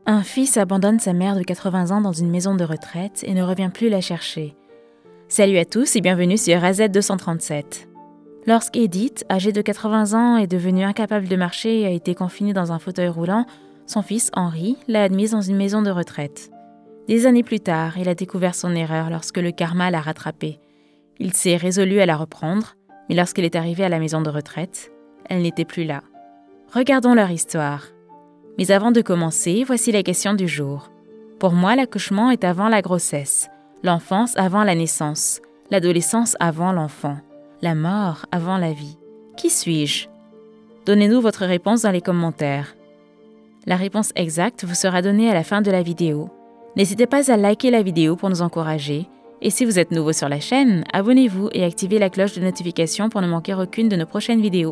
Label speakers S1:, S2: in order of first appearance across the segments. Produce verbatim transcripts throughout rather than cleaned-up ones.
S1: Un fils abandonne sa mère de quatre-vingts ans dans une maison de retraite et ne revient plus la chercher. Salut à tous et bienvenue sur A Z deux cent trente-sept. Lorsqu'Edith, âgée de quatre-vingts ans, est devenue incapable de marcher et a été confinée dans un fauteuil roulant, son fils Henri l'a admise dans une maison de retraite. Des années plus tard, il a découvert son erreur lorsque le karma l'a rattrapé. Il s'est résolu à la reprendre, mais lorsqu'elle est arrivée à la maison de retraite, elle n'était plus là. Regardons leur histoire. Mais avant de commencer, voici la question du jour. Pour moi, l'accouchement est avant la grossesse, l'enfance avant la naissance, l'adolescence avant l'enfant, la mort avant la vie. Qui suis-je? Donnez-nous votre réponse dans les commentaires. La réponse exacte vous sera donnée à la fin de la vidéo. N'hésitez pas à liker la vidéo pour nous encourager. Et si vous êtes nouveau sur la chaîne, abonnez-vous et activez la cloche de notification pour ne manquer aucune de nos prochaines vidéos.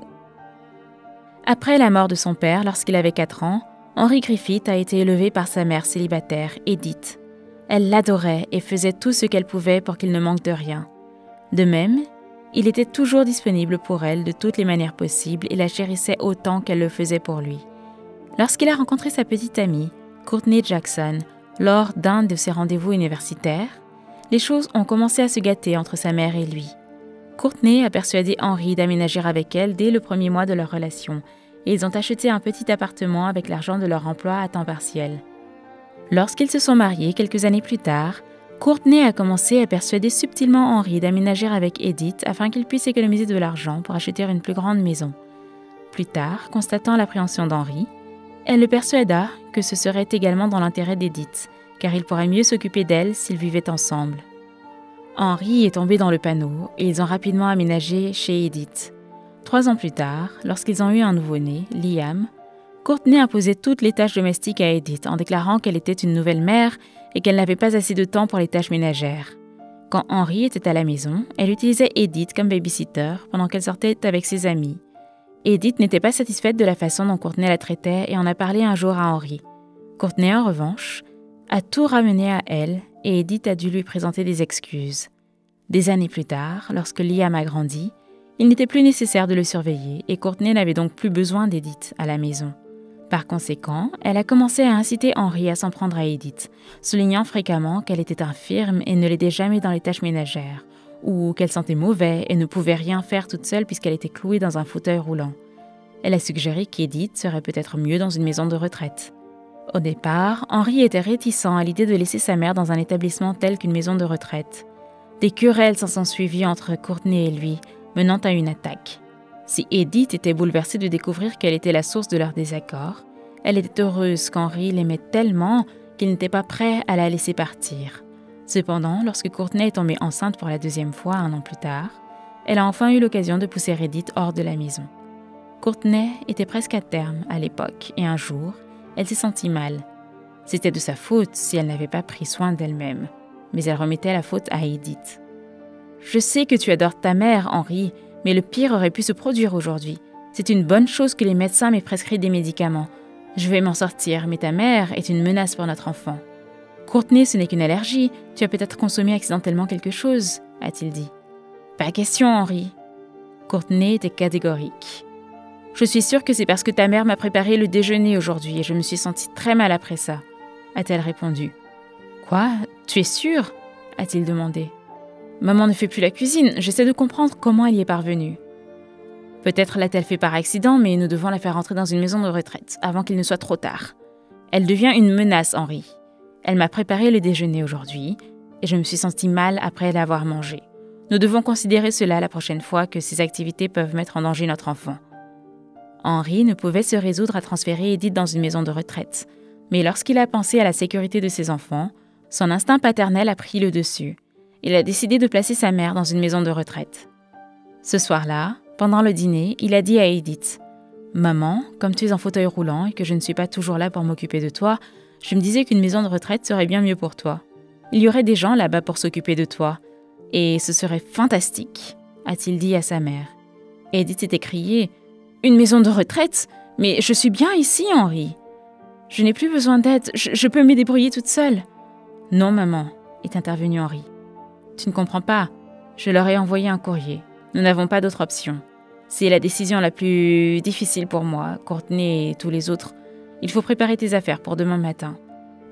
S1: Après la mort de son père lorsqu'il avait quatre ans, Henri Griffith a été élevé par sa mère célibataire, Edith. Elle l'adorait et faisait tout ce qu'elle pouvait pour qu'il ne manque de rien. De même, il était toujours disponible pour elle de toutes les manières possibles et la chérissait autant qu'elle le faisait pour lui. Lorsqu'il a rencontré sa petite amie, Courtney Jackson, lors d'un de ses rendez-vous universitaires, les choses ont commencé à se gâter entre sa mère et lui. Courtney a persuadé Henri d'aménager avec elle dès le premier mois de leur relation, et ils ont acheté un petit appartement avec l'argent de leur emploi à temps partiel. Lorsqu'ils se sont mariés quelques années plus tard, Courtney a commencé à persuader subtilement Henri d'aménager avec Edith afin qu'il puisse économiser de l'argent pour acheter une plus grande maison. Plus tard, constatant l'appréhension d'Henri, elle le persuada que ce serait également dans l'intérêt d'Edith, car il pourrait mieux s'occuper d'elle s'ils vivaient ensemble. Henri est tombé dans le panneau et ils ont rapidement aménagé chez Edith. Trois ans plus tard, lorsqu'ils ont eu un nouveau-né, Liam, Courtney imposait toutes les tâches domestiques à Edith en déclarant qu'elle était une nouvelle mère et qu'elle n'avait pas assez de temps pour les tâches ménagères. Quand Henri était à la maison, elle utilisait Edith comme babysitter pendant qu'elle sortait avec ses amis. Edith n'était pas satisfaite de la façon dont Courtney la traitait et en a parlé un jour à Henri. Courtney, en revanche, a tout ramené à elle et Edith a dû lui présenter des excuses. Des années plus tard, lorsque Liam a grandi, il n'était plus nécessaire de le surveiller et Courtney n'avait donc plus besoin d'Edith à la maison. Par conséquent, elle a commencé à inciter Henri à s'en prendre à Edith, soulignant fréquemment qu'elle était infirme et ne l'aidait jamais dans les tâches ménagères, ou qu'elle sentait mauvais et ne pouvait rien faire toute seule puisqu'elle était clouée dans un fauteuil roulant. Elle a suggéré qu'Edith serait peut-être mieux dans une maison de retraite. Au départ, Henri était réticent à l'idée de laisser sa mère dans un établissement tel qu'une maison de retraite. Des querelles s'en sont suivies entre Courtney et lui, menant à une attaque. Si Edith était bouleversée de découvrir quelle était la source de leur désaccord, elle était heureuse qu'Henri l'aimait tellement qu'il n'était pas prêt à la laisser partir. Cependant, lorsque Courtney est tombée enceinte pour la deuxième fois un an plus tard, elle a enfin eu l'occasion de pousser Edith hors de la maison. Courtney était presque à terme à l'époque et un jour, elle s'est sentie mal. C'était de sa faute si elle n'avait pas pris soin d'elle-même, mais elle remettait la faute à Edith. « Je sais que tu adores ta mère, Henri, mais le pire aurait pu se produire aujourd'hui. C'est une bonne chose que les médecins m'aient prescrit des médicaments. Je vais m'en sortir, mais ta mère est une menace pour notre enfant. »« Courtney, ce n'est qu'une allergie. Tu as peut-être consommé accidentellement quelque chose, » a-t-il dit. « Pas question, Henri. » Courtney était catégorique. « Je suis sûre que c'est parce que ta mère m'a préparé le déjeuner aujourd'hui et je me suis sentie très mal après ça, » a-t-elle répondu. « Quoi? Tu es sûre ?» a-t-il demandé. « Maman ne fait plus la cuisine, j'essaie de comprendre comment elle y est parvenue. » Peut-être l'a-t-elle fait par accident, mais nous devons la faire entrer dans une maison de retraite, avant qu'il ne soit trop tard. Elle devient une menace, Henri. Elle m'a préparé le déjeuner aujourd'hui, et je me suis sentie mal après l'avoir mangé. Nous devons considérer cela la prochaine fois que ces activités peuvent mettre en danger notre enfant. Henri ne pouvait se résoudre à transférer Edith dans une maison de retraite, mais lorsqu'il a pensé à la sécurité de ses enfants, son instinct paternel a pris le dessus. Il a décidé de placer sa mère dans une maison de retraite. Ce soir-là, pendant le dîner, il a dit à Edith « Maman, comme tu es en fauteuil roulant et que je ne suis pas toujours là pour m'occuper de toi, je me disais qu'une maison de retraite serait bien mieux pour toi. Il y aurait des gens là-bas pour s'occuper de toi. Et ce serait fantastique, a-t-il dit à sa mère. Edith s'est écriée « Une maison de retraite? Mais je suis bien ici, Henri. Je n'ai plus besoin d'aide, je, je peux me débrouiller toute seule. »« Non, maman, » est intervenu Henri. « Tu ne comprends pas, je leur ai envoyé un courrier. Nous n'avons pas d'autre option. C'est la décision la plus difficile pour moi, Courtney et tous les autres. Il faut préparer tes affaires pour demain matin.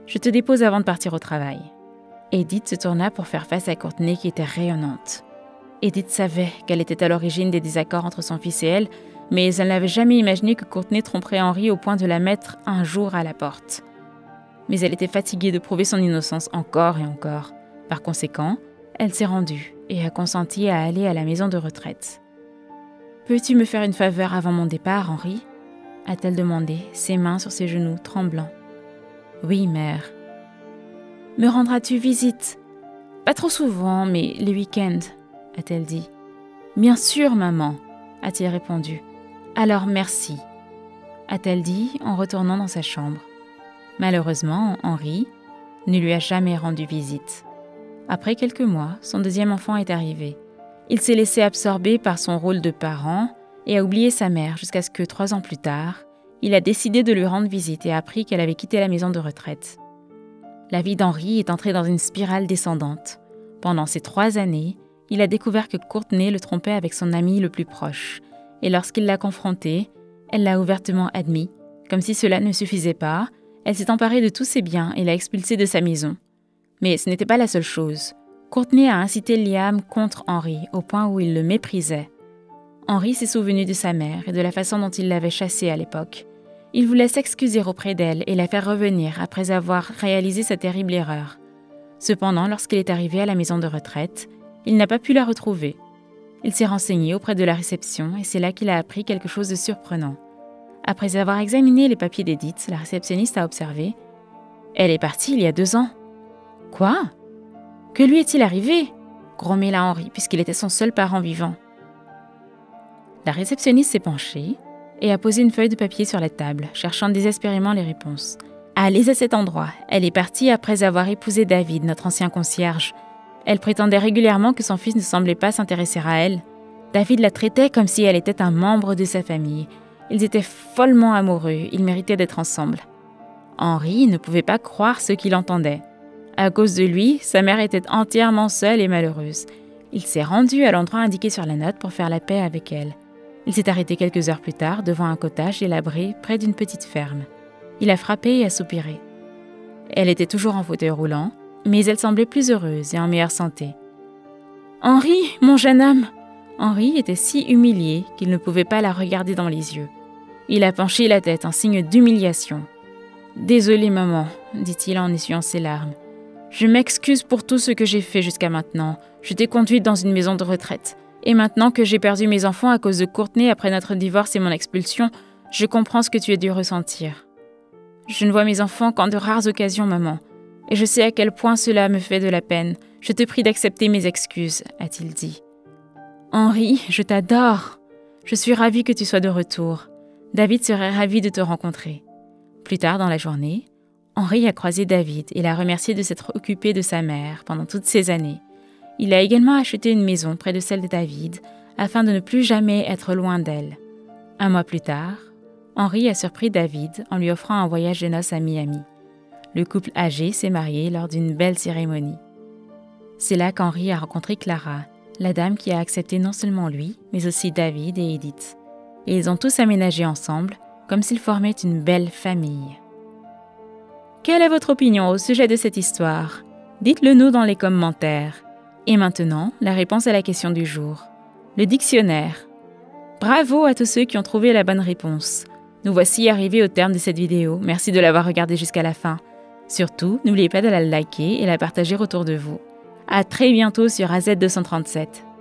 S1: Je te dépose avant de partir au travail. » Edith se tourna pour faire face à Courtney qui était rayonnante. Edith savait qu'elle était à l'origine des désaccords entre son fils et elle, mais elle n'avait jamais imaginé que Courtney tromperait Henry au point de la mettre un jour à la porte. Mais elle était fatiguée de prouver son innocence encore et encore. Par conséquent, elle s'est rendue et a consenti à aller à la maison de retraite. « Peux-tu me faire une faveur avant mon départ, Henry ?» a-t-elle demandé, ses mains sur ses genoux tremblants. « Oui, mère. »« Me rendras-tu visite ? Pas trop souvent, mais les week-ends, » a-t-elle dit. « Bien sûr, maman, » a-t-il répondu. « Alors merci, » a-t-elle dit en retournant dans sa chambre. Malheureusement, Henry ne lui a jamais rendu visite. Après quelques mois, son deuxième enfant est arrivé. Il s'est laissé absorber par son rôle de parent et a oublié sa mère jusqu'à ce que, trois ans plus tard, il a décidé de lui rendre visite et a appris qu'elle avait quitté la maison de retraite. La vie d'Henry est entrée dans une spirale descendante. Pendant ces trois années, il a découvert que Courtney le trompait avec son ami le plus proche. Et lorsqu'il l'a confrontée, elle l'a ouvertement admis. Comme si cela ne suffisait pas, elle s'est emparée de tous ses biens et l'a expulsé de sa maison. Mais ce n'était pas la seule chose. Courtney a incité Liam contre Henry au point où il le méprisait. Henry s'est souvenu de sa mère et de la façon dont il l'avait chassée à l'époque. Il voulait s'excuser auprès d'elle et la faire revenir après avoir réalisé sa terrible erreur. Cependant, lorsqu'il est arrivé à la maison de retraite, il n'a pas pu la retrouver. Il s'est renseigné auprès de la réception et c'est là qu'il a appris quelque chose de surprenant. Après avoir examiné les papiers d'Edith, la réceptionniste a observé « Elle est partie il y a deux ans. »« Quoi ? Que lui est-il arrivé ?» grommela Henry, puisqu'il était son seul parent vivant. La réceptionniste s'est penchée et a posé une feuille de papier sur la table, cherchant désespérément les réponses. « Allez à cet endroit. Elle est partie après avoir épousé David, notre ancien concierge. Elle prétendait régulièrement que son fils ne semblait pas s'intéresser à elle. David la traitait comme si elle était un membre de sa famille. Ils étaient follement amoureux, ils méritaient d'être ensemble. » Henry ne pouvait pas croire ce qu'il entendait. À cause de lui, sa mère était entièrement seule et malheureuse. Il s'est rendu à l'endroit indiqué sur la note pour faire la paix avec elle. Il s'est arrêté quelques heures plus tard devant un cottage délabré près d'une petite ferme. Il a frappé et a soupiré. Elle était toujours en fauteuil roulant, mais elle semblait plus heureuse et en meilleure santé. « Henry, mon jeune homme !» Henry était si humilié qu'il ne pouvait pas la regarder dans les yeux. Il a penché la tête en signe d'humiliation. « Désolé, maman, » dit-il en essuyant ses larmes. « Je m'excuse pour tout ce que j'ai fait jusqu'à maintenant. Je t'ai conduite dans une maison de retraite. Et maintenant que j'ai perdu mes enfants à cause de Courtney après notre divorce et mon expulsion, je comprends ce que tu as dû ressentir. Je ne vois mes enfants qu'en de rares occasions, maman. Et je sais à quel point cela me fait de la peine. Je te prie d'accepter mes excuses, » a-t-il dit. « Henry, je t'adore. Je suis ravie que tu sois de retour. David serait ravi de te rencontrer. » Plus tard dans la journée, Henry a croisé David et l'a remercié de s'être occupé de sa mère pendant toutes ces années. Il a également acheté une maison près de celle de David afin de ne plus jamais être loin d'elle. Un mois plus tard, Henry a surpris David en lui offrant un voyage de noces à Miami. Le couple âgé s'est marié lors d'une belle cérémonie. C'est là qu'Henry a rencontré Clara, la dame qui a accepté non seulement lui, mais aussi David et Edith. Et ils ont tous aménagé ensemble, comme s'ils formaient une belle famille. Quelle est votre opinion au sujet de cette histoire? Dites-le nous dans les commentaires. Et maintenant, la réponse à la question du jour. Le dictionnaire. Bravo à tous ceux qui ont trouvé la bonne réponse. Nous voici arrivés au terme de cette vidéo. Merci de l'avoir regardée jusqu'à la fin. Surtout, n'oubliez pas de la liker et la partager autour de vous. À très bientôt sur A Z deux cent trente-sept.